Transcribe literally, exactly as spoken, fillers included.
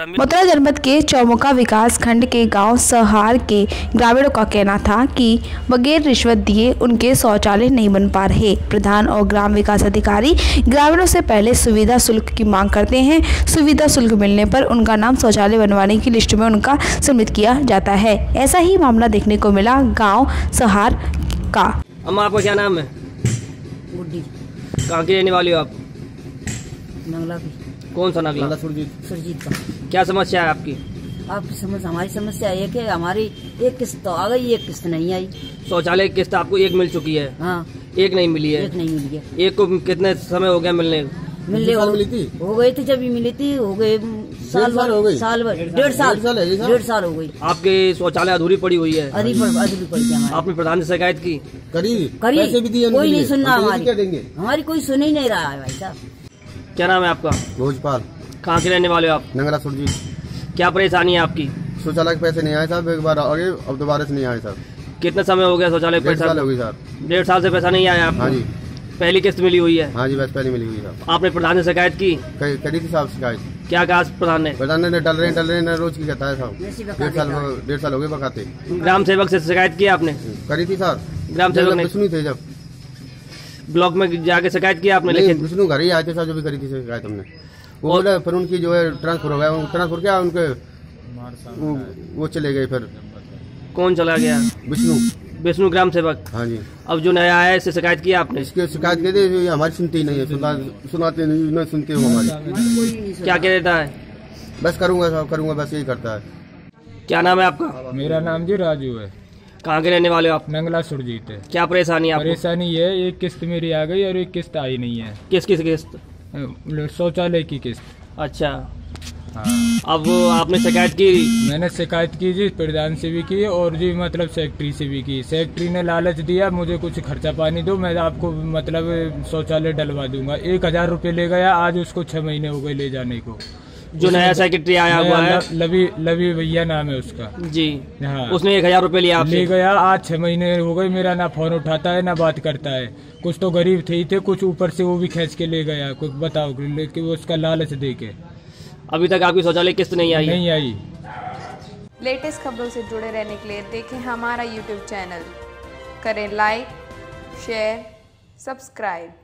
मथुरा जनपद के चौमुखा विकास खंड के गांव सहार के ग्रामीणों का कहना था कि बगैर रिश्वत दिए उनके शौचालय नहीं बन पा रहे। प्रधान और ग्राम विकास अधिकारी ग्रामीणों से पहले सुविधा शुल्क की मांग करते हैं। सुविधा शुल्क मिलने पर उनका नाम शौचालय बनवाने की लिस्ट में उनका सम्मिलित किया जाता है। ऐसा ही मामला देखने को मिला गाँव सहार का। अम्मा, आपका क्या नाम है? गुड्डी। कहाँ की रहने वाली हो आप? नगला की। कौन सा नगला? सुरजीत। सुरजीत का। क्या समस्या है आपकी? आपकी समझ हमारी समस्या है कि हमारी एक किस्त तो आ गई, एक किस्त नहीं आई। शौचालय की किस्त आपको एक मिल चुकी है? हाँ। एक नहीं मिली है? एक नहीं मिली है। एक को कितने समय हो गया मिलने? मिलने हो, मिली थी हो गई थी, जब भी मिली थी हो गए साल भर हो गई, साल भर डेढ़ साल डेढ़ साल हो गई। आपके शौचालय अधूरी पड़ी हुई है? अधूरी पड़ी है। आपने प्रधान से शिकायत की? करी करी पैसे भी दिए, कोई नहीं सुनना हमारी। क्या देंगे? हमारी कोई सुन ही नहीं रहा है भाई साहब। क्या नाम है आपका? भोजपाल। कहाँ के रहने वाले हो आप? नंगला सुरजीत। क्या परेशानी है आपकी? शौचालय के पैसे नहीं आए साहब, एक बार आगे अब दोबारा से नहीं आए साहब। कितना समय हो गया शौचालय डेढ़ पैसा? साल हो गई साहब। डेढ़ साल से पैसा नहीं आया आपको? हाँ जी। पहली किस्त मिली हुई है? हाँ जी, बस पहले मिली हुई साहब। आपने प्रधान से शिकायत की? करी थी साहब शिकायत। क्या कहा प्रधान ने? प्रधान ने डल रहे डल रहे रोज की कहता है साहब। डेढ़ साल डेढ़ साल हो गए बकाते। ग्राम सेवक से शिकायत की आपने? करी थी सर। ग्राम सेवक ने? विष्णु थे जब ब्लॉक में जाके शिकायत की आपने? लेकिन विष्णु घर ही आए थे सर, जो भी करी थी शिकायत हमने। वो बोले फिर उनकी जो है ट्रांसफर हो गया। ट्रांसफर क्या उनके वो, वो चले गए फिर। कौन चला गया? विष्णु। विष्णु ग्राम सेवक? हाँ जी। अब जो नया आया है इससे शिकायत की आपने? इसके शिकायत के दे हमारी सुनती ही नहीं है, सुना, सुनाते नहीं, नहीं सुनते हो हमारी। क्या कह देता है? बस करूंगा साहब करूंगा, बस यही करता है। क्या नाम है आपका? मेरा नाम जी राजू है। कहाँ के रहने वाले हो आप? नंगला सुरजीत है। क्या परेशानी है आपको? परेशानी ये है, एक किस्त मेरी आ गई और एक किस्त आई नहीं है। किस किस किस्त? शौचालय की किस्त। अच्छा। हाँ। अब आपने शिकायत की? मैंने शिकायत की जी, प्रधान से भी की और जी मतलब सेक्रेटरी से भी की। सेक्रेटरी ने लालच दिया मुझे कुछ खर्चा पानी दो, मैं आपको मतलब शौचालय डलवा दूंगा। एक हजार रुपये ले गया, आज उसको छह महीने हो गए ले जाने को। जो नया सेक्रेटरी आया हुआ है लवी लवी भैया नाम है उसका जी। हाँ, उसने एक हजार रुपये लिया आपसे? ले गया, आज छह महीने हो गए, मेरा ना फोन उठाता है ना बात करता है। कुछ तो गरीब थे ही थे, कुछ ऊपर से वो भी खींच के ले गया। कुछ बताओ, लेकिन वो उसका लालच दे के अभी तक आपकी शौचालय किस्त नहीं आई? नहीं आई। लेटेस्ट खबरों से जुड़े रहने के लिए देखें हमारा यूट्यूब चैनल, करें लाइक शेयर सब्सक्राइब।